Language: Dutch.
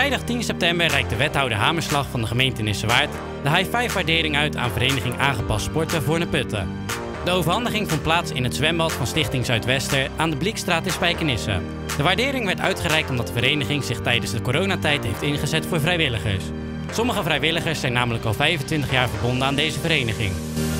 vrijdag 10 september reikte wethouder Hamerslag van de gemeente Nissewaard de high-five-waardering uit aan vereniging Aangepast Sporten Voorne-Putten. De overhandiging vond plaats in het zwembad van Stichting Zuidwester aan de Bliekstraat in Spijkenisse. De waardering werd uitgereikt omdat de vereniging zich tijdens de coronatijd heeft ingezet voor vrijwilligers. Sommige vrijwilligers zijn namelijk al 25 jaar verbonden aan deze vereniging.